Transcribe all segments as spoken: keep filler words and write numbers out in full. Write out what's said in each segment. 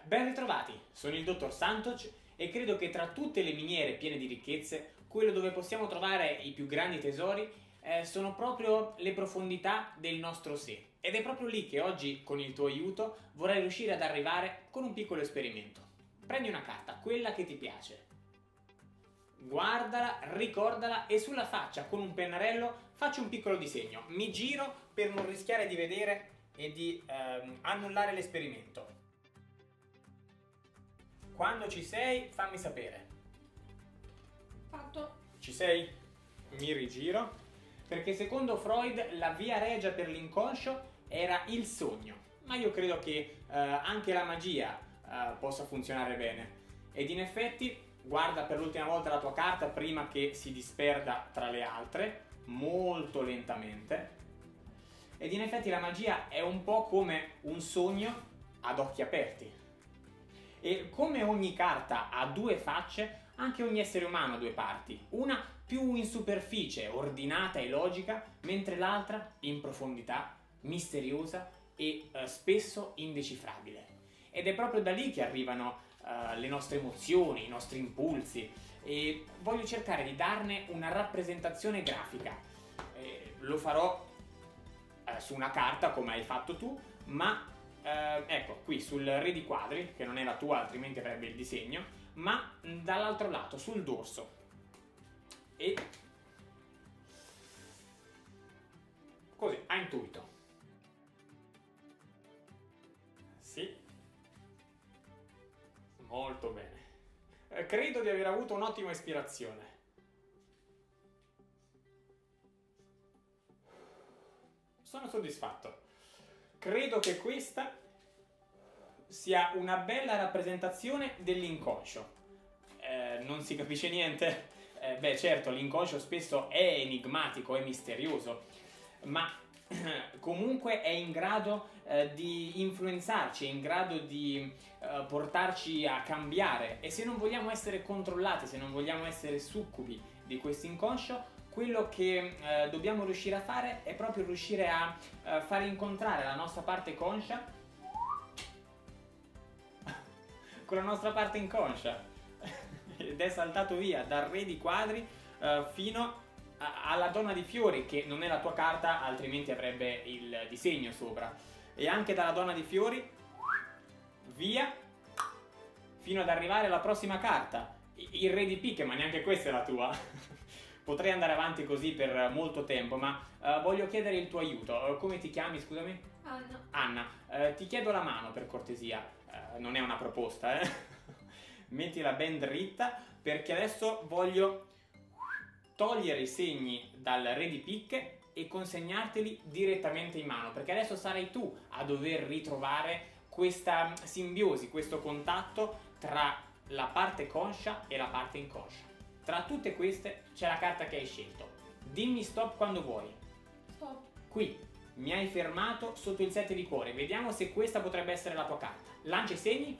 Ben ritrovati, sono il dottor Santoc e credo che tra tutte le miniere piene di ricchezze, quello dove possiamo trovare i più grandi tesori eh, sono proprio le profondità del nostro sé. Ed è proprio lì che oggi, con il tuo aiuto, vorrei riuscire ad arrivare con un piccolo esperimento. Prendi una carta, quella che ti piace. Guardala, ricordala e sulla faccia con un pennarello faccio un piccolo disegno. Mi giro per non rischiare di vedere e di ehm, annullare l'esperimento. Quando ci sei, fammi sapere. Fatto. Ci sei? Mi rigiro. Perché secondo Freud la via regia per l'inconscio era il sogno. Ma io credo che eh, anche la magia eh, possa funzionare bene. Ed in effetti, guarda per l'ultima volta la tua carta prima che si disperda tra le altre, molto lentamente. Ed in effetti la magia è un po' come un sogno ad occhi aperti. E come ogni carta ha due facce, anche ogni essere umano ha due parti, una più in superficie, ordinata e logica, mentre l'altra in profondità, misteriosa e eh, spesso indecifrabile. Ed è proprio da lì che arrivano eh, le nostre emozioni, i nostri impulsi, e voglio cercare di darne una rappresentazione grafica. Eh, lo farò eh, su una carta come hai fatto tu, ma Uh, ecco, qui sul re di quadri, che non è la tua, altrimenti avrebbe il disegno, ma dall'altro lato, sul dorso. E così, a intuito. Sì. Molto bene. Uh, credo di aver avuto un'ottima ispirazione. Sono soddisfatto. Credo che questa sia una bella rappresentazione dell'inconscio. Eh, non si capisce niente? Eh, beh, certo, l'inconscio spesso è enigmatico, è misterioso, ma comunque è in grado eh, di influenzarci, è in grado di eh, portarci a cambiare. E se non vogliamo essere controllati, se non vogliamo essere succubi di questo inconscio, quello che eh, dobbiamo riuscire a fare è proprio riuscire a eh, fare incontrare la nostra parte conscia con la nostra parte inconscia. Ed è saltato via dal re di quadri eh, fino a, alla donna di fiori, che non è la tua carta, altrimenti avrebbe il disegno sopra. E anche dalla donna di fiori via fino ad arrivare alla prossima carta, il re di picche, ma neanche questa è la tua. Potrei andare avanti così per molto tempo, ma uh, voglio chiedere il tuo aiuto. Uh, come ti chiami, scusami? Anna. Anna, uh, ti chiedo la mano per cortesia. Uh, non è una proposta, eh? Mettila ben dritta, perché adesso voglio togliere i segni dal re di picche e consegnarteli direttamente in mano, perché adesso sarai tu a dover ritrovare questa simbiosi, questo contatto tra la parte conscia e la parte inconscia. Tra tutte queste c'è la carta che hai scelto. Dimmi stop quando vuoi. Stop. Qui mi hai fermato sotto il sette di cuore. Vediamo se questa potrebbe essere la tua carta. Lancia i segni.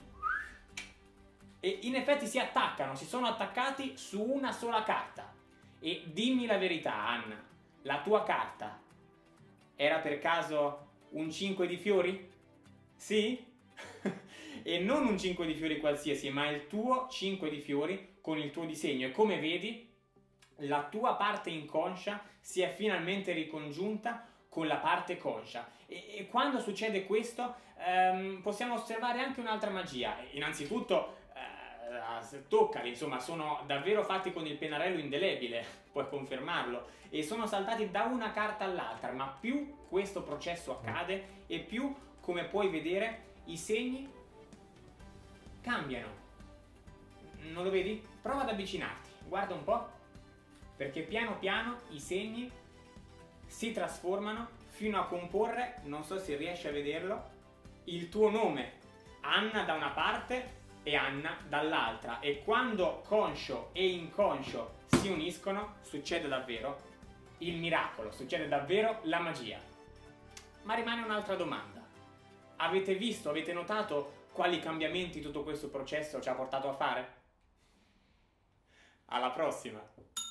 E in effetti si attaccano, si sono attaccati su una sola carta. E dimmi la verità, Anna. La tua carta era per caso un cinque di fiori? Sì? E non un cinque di fiori qualsiasi, ma il tuo cinque di fiori con il tuo disegno. E come vedi, la tua parte inconscia si è finalmente ricongiunta con la parte conscia. E, e quando succede questo, ehm, possiamo osservare anche un'altra magia. Innanzitutto, eh, toccali, insomma, sono davvero fatti con il pennarello indelebile, puoi confermarlo, e sono saltati da una carta all'altra, ma più questo processo accade e più, come puoi vedere, i segni cambiano. Non lo vedi? Prova ad avvicinarti, guarda un po', perché piano piano i segni si trasformano fino a comporre, non so se riesci a vederlo, il tuo nome, Anna da una parte e Anna dall'altra, e quando conscio e inconscio si uniscono succede davvero il miracolo, succede davvero la magia. Ma rimane un'altra domanda. Avete visto, avete notato quali cambiamenti tutto questo processo ci ha portato a fare? Alla prossima!